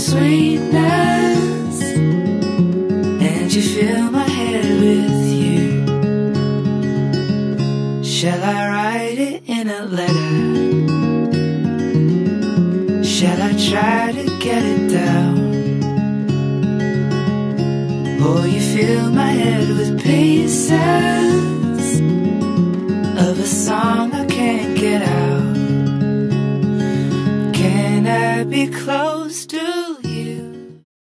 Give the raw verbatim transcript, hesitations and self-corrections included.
sweetness, and you fill my head with you. Shall I write it in a letter? Shall I try to get it down? Oh, you fill my head with pieces of a song I can't get out. Can I be close